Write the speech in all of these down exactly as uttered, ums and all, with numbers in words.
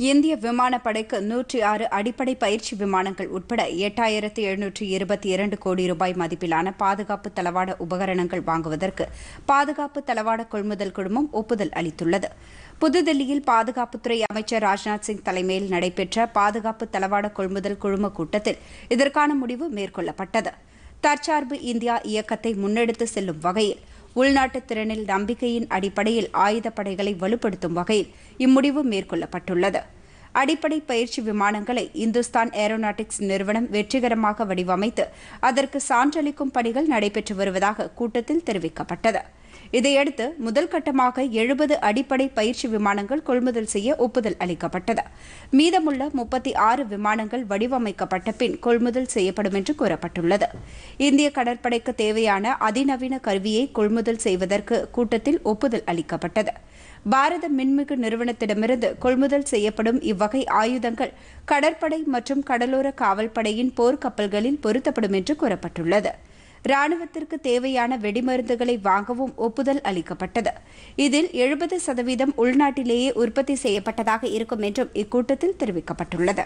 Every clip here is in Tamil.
இந்திய விமானப்படைக்கு நூற்றி ஆறு அடிப்படை பயிற்சி விமானங்கள் உட்பட எட்டாயிரத்து எழுநூற்று இருபத்தி இரண்டு கோடி ரூபாய் மதிப்பிலான பாதுகாப்பு தளவாட உபகரணங்கள் வாங்குவதற்கு பாதுகாப்பு தளவாட கொள்முதல் குழுமம் ஒப்புதல் அளித்துள்ளது. புதுதில்லியில் பாதுகாப்புத்துறை அமைச்சர் ராஜ்நாத் சிங் தலைமையில் நடைபெற்ற பாதுகாப்பு தளவாட கொள்முதல் குழும கூட்டத்தில் இதற்கான முடிவு மேற்கொள்ளப்பட்டது. தற்சார்பு இந்தியா இயக்கத்தை முன்னெடுத்து செல்லும் வகையில் உள்நாட்டு திறனில் நம்பிக்கையின் அடிப்படையில் ஆயுதப்படைகளை வலுப்படுத்தும் வகையில் இம்முடிவு மேற்கொள்ளப்பட்டுள்ளது. அடிப்படை பயிற்சி விமானங்களை இந்துஸ்தான் ஏரோநாட்டிக்ஸ் நிறுவனம் வெற்றிகரமாக வடிவமைத்து அதற்கு சான்றளிக்கும் பணிகள் நடைபெற்று வருவதாக கூட்டத்தில் தெரிவிக்கப்பட்டது. இதையடுத்து முதல் கட்டமாக எழுபது அடிப்படை பயிற்சி விமானங்கள் கொள்முதல் செய்ய ஒப்புதல் அளிக்கப்பட்டது. மீதமுள்ள முப்பத்தி ஆறு விமானங்கள் வடிவமைக்கப்பட்ட பின் கொள்முதல் செய்யப்படும் என்று கூறப்பட்டுள்ளது. இந்திய கடற்படைக்கு தேவையான அதிநவீன கருவியை கொள்முதல் செய்வதற்கு கூட்டத்தில் ஒப்புதல் அளிக்கப்பட்டது. பாரத மின்மிகு நிறுவனத்திடமிருந்து கொள்முதல் செய்யப்படும் இவ்வகை ஆயுதங்கள் கடற்படை மற்றும் கடலோர காவல்படையின் போர்க்கப்பல்களில் பொருத்தப்படும் என்று கூறப்பட்டுள்ளது. ராணுவத்திற்கு தேவையான வெடிமருந்துகளை வாங்கவும் ஒப்புதல் அளிக்கப்பட்டது. இதில் எழுபது சதவீதம் உள்நாட்டிலேயே உற்பத்தி செய்யப்பட்டதாக இருக்கும் என்றும் இக்கூட்டத்தில் தெரிவிக்கப்பட்டுள்ளது.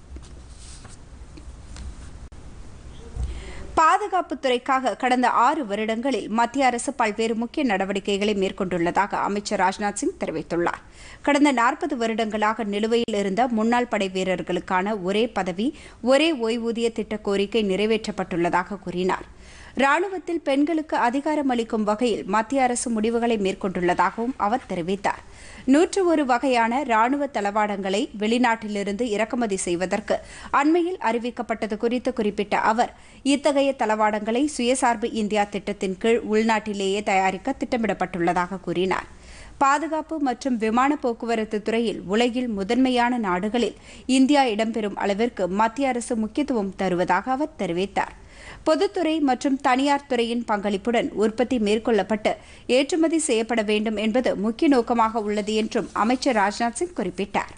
பாதுகாப்புத்துறைக்காக கடந்த ஆறு வருடங்களில் மத்திய அரசு பல்வேறு முக்கிய நடவடிக்கைகளை மேற்கொண்டுள்ளதாக அமைச்சர் ராஜ்நாத் சிங் தெரிவித்துள்ளார். கடந்த நாற்பது வருடங்களாக நிலுவையில் இருந்த முன்னாள் படை வீரர்களுக்கான ஒரே பதவி ஒரே ஓய்வூதிய திட்ட கோரிக்கை நிறைவேற்றப்பட்டுள்ளதாக கூறினார். ராணுவத்தில் பெண்களுக்கு அதிகாரம் அளிக்கும் வகையில் மத்திய அரசு முடிவுகளை மேற்கொண்டுள்ளதாகவும் அவர் தெரிவித்தார். நூற்று ஒரு வகையான ராணுவ தளவாடங்களை வெளிநாட்டிலிருந்து இறக்குமதி செய்வதற்கு அண்மையில் அறிவிக்கப்பட்டது குறித்து குறிப்பிட்ட அவர், இத்தகைய தளவாடங்களை சுயசார்பு இந்தியா திட்டத்தின் கீழ் உள்நாட்டிலேயே தயாரிக்க திட்டமிடப்பட்டுள்ளதாக கூறினார். பாதுகாப்பு மற்றும் விமான போக்குவரத்து துறையில் உலகில் முதன்மையான நாடுகளில் இந்தியா இடம்பெறும் அளவிற்கு மத்திய அரசு முக்கியத்துவம் தருவதாக அவர் தெரிவித்தார். பொதுத்துறை மற்றும் தனியார் துறையின் பங்களிப்புடன் உற்பத்தி மேற்கொள்ளப்பட்டு ஏற்றுமதி செய்யப்பட வேண்டும் என்பது முக்கிய நோக்கமாக உள்ளது என்றும் அமைச்சர் ராஜ்நாத் சிங் குறிப்பிட்டார்.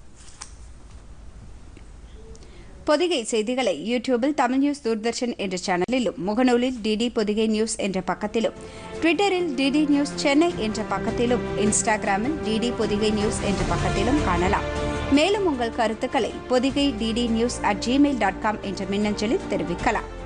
பொதிகை செய்திகளை யூடியூபில் தமிழ் நியூஸ் தூர்தர்ஷன் என்ற சேனலிலும், முகநூலில் டிடி பொதிகை நியூஸ் என்ற பக்கத்திலும், ட்விட்டரில் டிடி நியூஸ் சென்னை என்ற பக்கத்திலும், இன்ஸ்டாகிராமில் டிடி பொதிகை நியூஸ் என்ற பக்கத்திலும் காணலாம். மேலும் உங்கள் கருத்துக்களை Podhigai DD news at Gmail dot com என்ற மின்னஞ்சலில் தெரிவிக்கலாம்.